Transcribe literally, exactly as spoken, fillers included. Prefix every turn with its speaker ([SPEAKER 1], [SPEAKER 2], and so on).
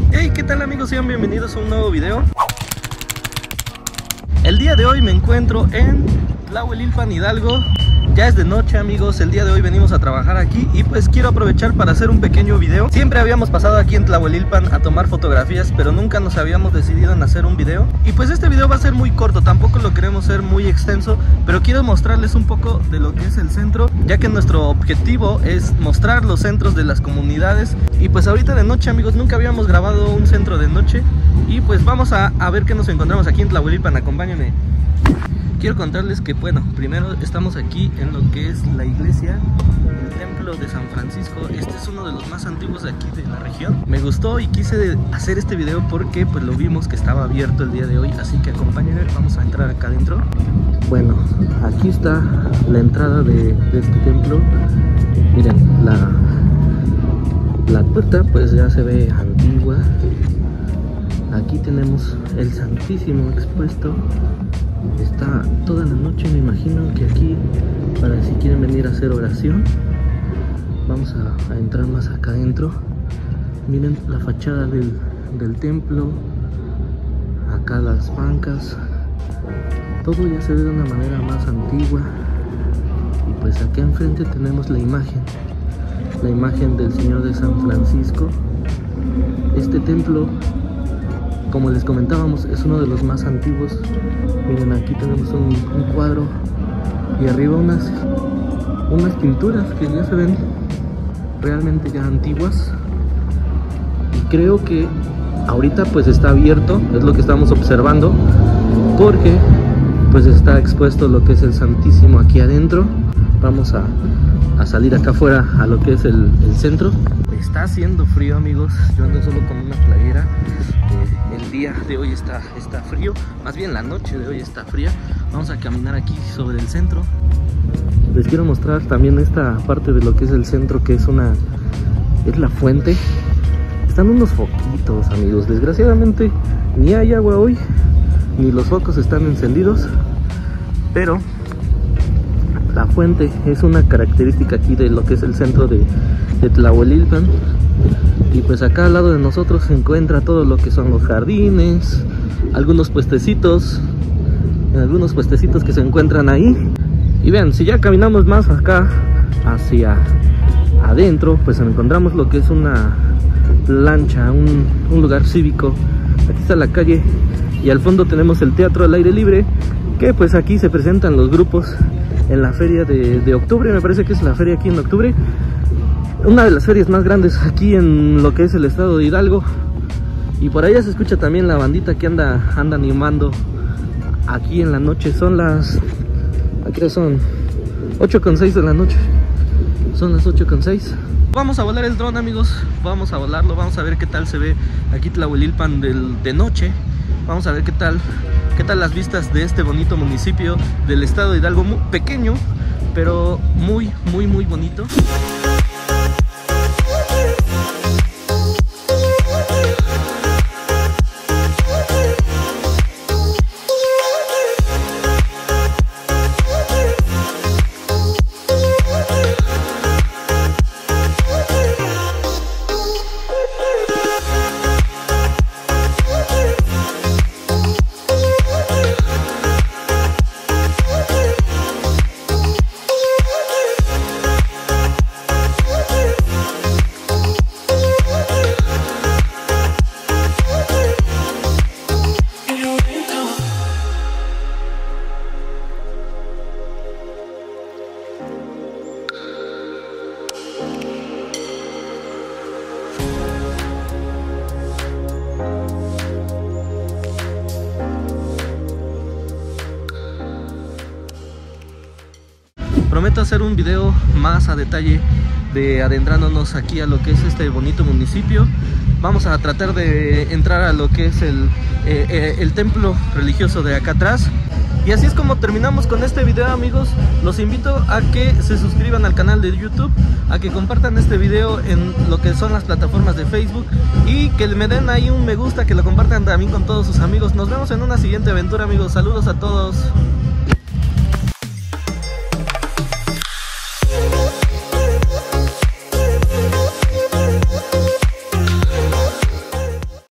[SPEAKER 1] Hey, ¿qué tal amigos? Sean bienvenidos a un nuevo video. El día de hoy me encuentro en Tlahuelilpan, Hidalgo. Ya es de noche amigos, el día de hoy venimos a trabajar aquí y pues quiero aprovechar para hacer un pequeño video. Siempre habíamos pasado aquí en Tlahuelilpan a tomar fotografías, pero nunca nos habíamos decidido en hacer un video. Y pues este video va a ser muy corto, tampoco lo queremos ser muy extenso, pero quiero mostrarles un poco de lo que es el centro, ya que nuestro objetivo es mostrar los centros de las comunidades. Y pues ahorita de noche amigos, nunca habíamos grabado un centro de noche. Y pues vamos a, a ver qué nos encontramos aquí en Tlahuelilpan, acompáñenme. Quiero contarles que, bueno, primero estamos aquí en lo que es la iglesia, el templo de San Francisco. Este es uno de los más antiguos de aquí de la región. Me gustó y quise hacer este video porque pues lo vimos que estaba abierto el día de hoy, así que acompáñenme, vamos a entrar acá adentro. Bueno, aquí está la entrada de, de este templo. Miren, la, la puerta pues ya se ve antigua. Aquí tenemos el Santísimo expuesto. Está toda la noche, me imagino que aquí, para si quieren venir a hacer oración. Vamos a, a entrar más acá adentro. Miren la fachada del, del templo. Acá las bancas. Todo ya se ve de una manera más antigua. Y pues acá enfrente tenemos la imagen. La imagen del Señor de San Francisco. Este templo, como les comentábamos, es uno de los más antiguos. Miren, aquí tenemos un, un cuadro y arriba unas, unas pinturas que ya se ven realmente ya antiguas. Y creo que ahorita pues está abierto, es lo que estamos observando, porque pues está expuesto lo que es el Santísimo aquí adentro. Vamos a, a salir acá afuera a lo que es el, el centro. Está haciendo frío amigos, yo ando solo con una playera. eh, El día de hoy está, está frío, más bien la noche de hoy está fría. Vamos a caminar aquí sobre el centro. Les quiero mostrar también esta parte de lo que es el centro, que es una, es la fuente. Están unos foquitos amigos, desgraciadamente ni hay agua hoy, ni los focos están encendidos, pero la fuente es una característica aquí de lo que es el centro de, de Tlahuelilpan. Y pues acá al lado de nosotros se encuentra todo lo que son los jardines, algunos puestecitos, algunos puestecitos que se encuentran ahí. Y vean, si ya caminamos más acá hacia adentro, pues encontramos lo que es una lancha, un, un lugar cívico. Aquí está la calle y al fondo tenemos el teatro al aire libre, que pues aquí se presentan los grupos en la feria de, de octubre. Me parece que es la feria aquí en octubre, una de las ferias más grandes aquí en lo que es el estado de Hidalgo. Y por allá se escucha también la bandita que anda, anda animando aquí en la noche. Son las, aquí son ocho con seis de la noche. Son las ocho con seis. Vamos a volar el dron amigos, vamos a volarlo, vamos a ver qué tal se ve aquí Tlahuelilpan del, de noche. Vamos a ver qué tal, qué tal las vistas de este bonito municipio del estado de Hidalgo, muy pequeño, pero muy, muy, muy bonito. Prometo hacer un video más a detalle de adentrándonos aquí a lo que es este bonito municipio. Vamos a tratar de entrar a lo que es el, eh, eh, el templo religioso de acá atrás. Y así es como terminamos con este video amigos. Los invito a que se suscriban al canal de YouTube, a que compartan este video en lo que son las plataformas de Facebook y que me den ahí un me gusta, que lo compartan también con todos sus amigos. Nos vemos en una siguiente aventura amigos, saludos a todos.